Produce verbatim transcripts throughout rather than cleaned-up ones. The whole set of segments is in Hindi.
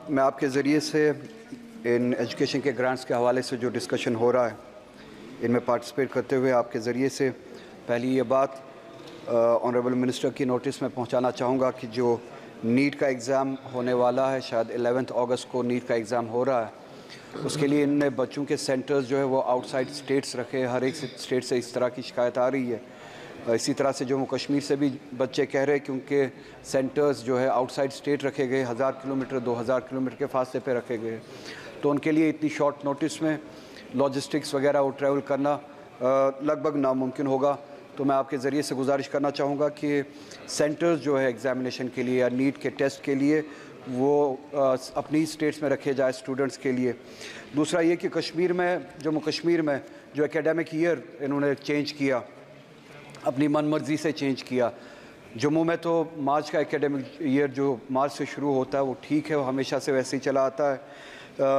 मैं आपके ज़रिए से इन एजुकेशन के ग्रांट्स के हवाले से जो डिस्कशन हो रहा है, इनमें पार्टिसिपेट करते हुए आपके ज़रिए से पहली ये बात ऑनरेबल मिनिस्टर की नोटिस में पहुंचाना चाहूँगा कि जो नीट का एग्ज़ाम होने वाला है, शायद ग्यारह अगस्त को नीट का एग्ज़ाम हो रहा है, उसके लिए इनने बच्चों के सेंटर्स जो है वो आउटसाइड स्टेट्स रखे। हर एक स्टेट से इस तरह की शिकायत आ रही है। इसी तरह से जम्मू कश्मीर से भी बच्चे कह रहे हैं क्योंकि सेंटर्स जो है आउटसाइड स्टेट रखे गए, हज़ार किलोमीटर दो हज़ार किलोमीटर के फासले पे रखे गए, तो उनके लिए इतनी शॉर्ट नोटिस में लॉजिस्टिक्स वगैरह वो ट्रैवल करना लगभग नामुमकिन होगा। तो मैं आपके ज़रिए से गुजारिश करना चाहूँगा कि सेंटर्स जो है एग्ज़ामिनेशन के लिए या नीट के टेस्ट के लिए वो अपनी स्टेट्स में रखे जाए स्टूडेंट्स के लिए। दूसरा ये कि कश्मीर में, जम्मू कश्मीर में जो एकेडमिक ईयर इन्होंने चेंज किया, अपनी मनमर्जी से चेंज किया। जम्मू में तो मार्च का एकेडमिक ईयर जो मार्च से शुरू होता है वो ठीक है, वो हमेशा से वैसे ही चला आता है। आ,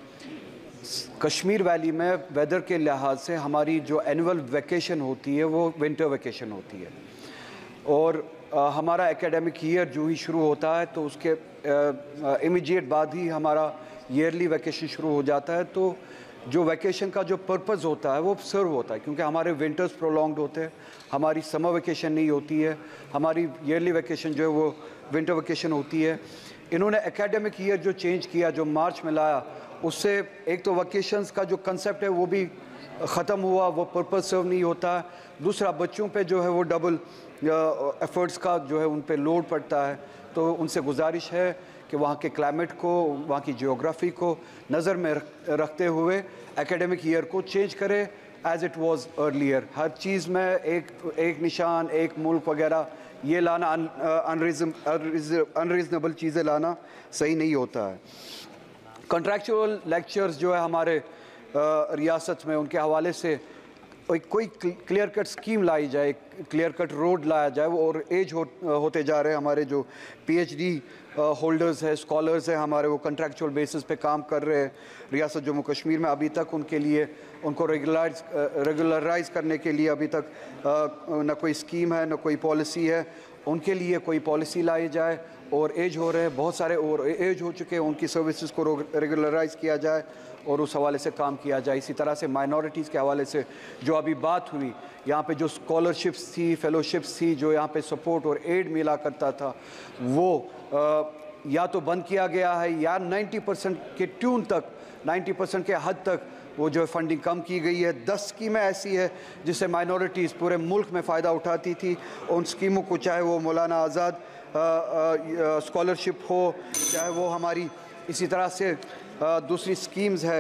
कश्मीर वैली में वेदर के लिहाज से हमारी जो एनुअल वैकेशन होती है वो विंटर वैकेशन होती है, और आ, हमारा एकेडमिक ईयर जो ही शुरू होता है तो उसके इमीडिएट बाद ही हमारा ईयरली वैकेशन शुरू हो जाता है। तो जो वैकेशन का जो पर्पज़ होता है वो सर्व होता है, क्योंकि हमारे विंटर्स प्रोलॉन्ग्ड होते हैं, हमारी समर वैकेशन नहीं होती है, हमारी ईयरली वैकेशन जो है वो विंटर वैकेशन होती है। इन्होंने एकेडमिक ईयर जो चेंज किया, जो मार्च में लाया, उससे एक तो वैकेशंस का जो कंसेप्ट है वो भी ख़त्म हुआ, वो पर्पज़ सर्व नहीं होता है। दूसरा, बच्चों पे जो है वो डबल एफर्ट्स का जो है उन पे लोड पड़ता है। तो उनसे गुजारिश है कि वहाँ के क्लाइमेट को, वहाँ की जियोग्राफी को नज़र में रखते हुए एकेडमिक ईयर को चेंज करें एज़ इट वाज अर्लियर। हर चीज़ में एक एक निशान, एक मुल्क वगैरह ये लाना, अनरीजनेबल चीज़ें लाना सही नहीं होता है। कॉन्ट्रैक्चुअल लेक्चर्स जो है हमारे रियासत में, उनके हवाले से कोई क्लियर कट स्कीम लाई जाए, क्लियर कट रोड लाया जाए। और एज हो, होते जा रहे हैं हमारे जो पीएचडी होल्डर्स हैं, स्कॉलर्स हैं हमारे, वो कॉन्ट्रैक्चुअल बेसिस पे काम कर रहे हैं रियासत जम्मू कश्मीर में। अभी तक उनके लिए, उनको रेगुलराइज रेगुलराइज करने के लिए अभी तक न कोई स्कीम है, न कोई पॉलिसी है। उनके लिए कोई पॉलिसी लाई जाए। और एज हो रहे हैं बहुत सारे, और एज हो चुके हैं, उनकी सर्विसेज को रेगुलराइज किया जाए और उस हवाले से काम किया जाए। इसी तरह से माइनॉरिटीज़ के हवाले से जो अभी बात हुई, यहाँ पे जो स्कॉलरशिप्स थी, फेलोशिप्स थी, जो यहाँ पे सपोर्ट और एड मिला करता था, वो आ, या तो बंद किया गया है या नब्बे परसेंट के ट्यून तक, नब्बे परसेंट के हद तक वो जो है फंडिंग कम की गई है। दस स्कीमें ऐसी है जिससे माइनॉरिटीज़ पूरे मुल्क में फ़ायदा उठाती थी। उन स्कीमों को, चाहे वो मौलाना आज़ाद स्कॉलरशिप हो, चाहे वो हमारी इसी तरह से आ, दूसरी स्कीम्स है,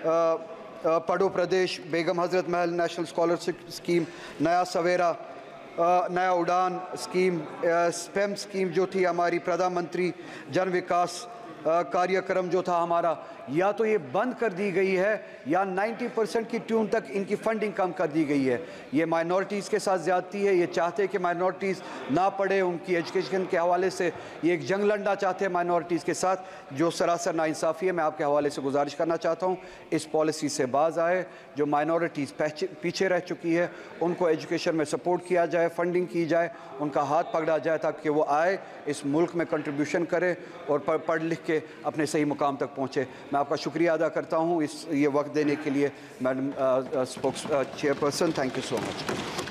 पढ़ो प्रदेश, बेगम हज़रत महल नेशनल स्कॉलरशिप स्कीम, नया सवेरा, नया उड़ान स्कीम, स्पेम स्कीम जो थी हमारी, प्रधानमंत्री जन विकास कार्यक्रम जो था हमारा, या तो ये बंद कर दी गई है या नब्बे परसेंट की ट्यून तक इनकी फंडिंग कम कर दी गई है। ये माइनॉरिटीज़ के साथ ज़्यादती है। ये चाहते हैं कि माइनॉरिटीज़ ना पढ़े, उनकी एजुकेशन के हवाले से ये एक जंग लड़ना चाहते हैं माइनॉरिटीज़ के साथ, जो सरासर नाइंसाफ़ी है। मैं आपके हवाले से गुजारिश करना चाहता हूँ इस पॉलिसी से बाज आए। जो माइनॉरिटीज़ पीछे रह चुकी है उनको एजुकेशन में सपोर्ट किया जाए, फंडिंग की जाए, उनका हाथ पकड़ा जाए ताकि वो आए, इस मुल्क में कंट्रीब्यूशन करें और पढ़ लिख के अपने सही मुकाम तक पहुँचे। मैं आपका शुक्रिया अदा करता हूँ इस ये वक्त देने के लिए madam spokes chairperson. Thank you so much.